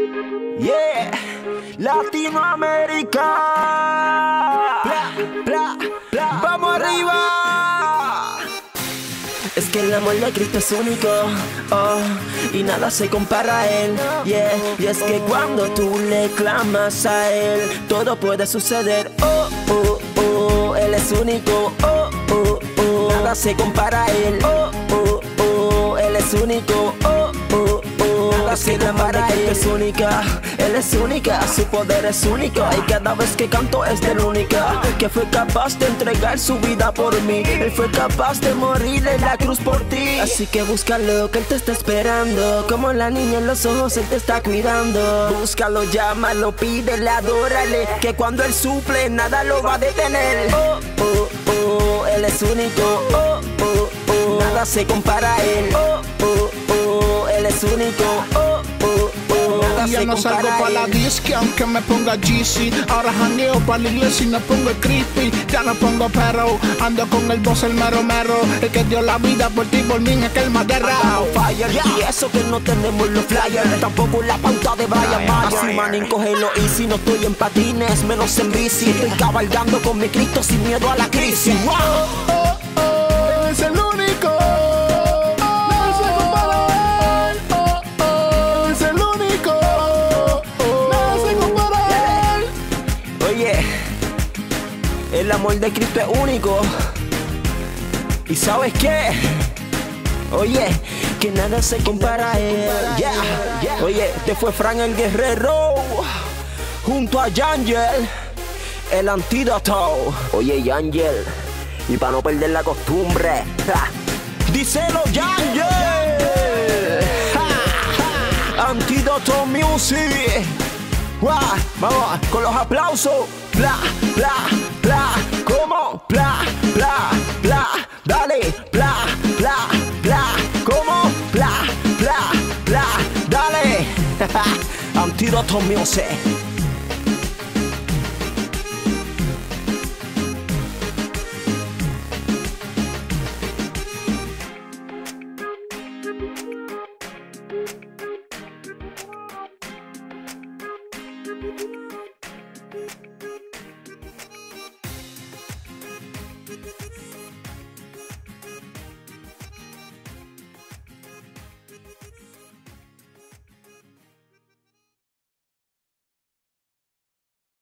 Yeah, Latinoamérica. Vamos arriba. Es que el amor de Cristo es único, oh, y nada se compara a Él, yeah. Y es que cuando tú le clamas a Él, todo puede suceder, oh, oh, oh. Él es único, oh, oh, oh. Nada se compara a Él, oh, oh, oh. Él es único, oh, oh, oh. Nada se compara a Él. Es única, Él es única, su poder es único. Y cada vez que canto es del única, que fue capaz de entregar su vida por mí. Él fue capaz de morir en la cruz por ti. Así que búscalo, que Él te está esperando. Como la niña en los ojos, Él te está cuidando. Búscalo, llámalo, pídele, adórale, que cuando Él suple, nada lo va a detener. Oh, oh, oh, Él es único, oh, oh, oh. Nada se compara a Él, oh, oh, oh. Él es único, oh, oh, oh. Nada ya se no salgo compara a pa' la Él. disque aunque me ponga Yeezy. Ahora jangueo pa' la iglesia y no pongo creepy. Ya no pongo pero, ando con el boss, el mero mero. El que dio la vida por ti, por mí, es que el más guerrero. Fire, y eso que no tenemos los flyers, tampoco la pauta de Brian Mayer. Así manín, cógelo easy, no estoy en patines, menos en bici. Estoy cabalgando con mi Cristo sin miedo a la crisis. Wow. Oh, oh, es el único. No se compara a él. Oh, oh, es el único. No se compara a él. Oye, el amor de Cristo es único. ¿Y sabes qué? Oye, que nada se compara a Él. Yeah. Oye, este fue Frank el Guerrero junto a Yangel, el antídoto. Oye, Yangel, y para no perder la costumbre, ja, díselo, Yangel. Antídoto Music. Vamos con los aplausos. Bla, bla, bla. ¿Cómo? Bla, bla, bla. Dale, bla, bla, bla. ¿Cómo? Bla, bla, bla. Dale. Antídoto Music.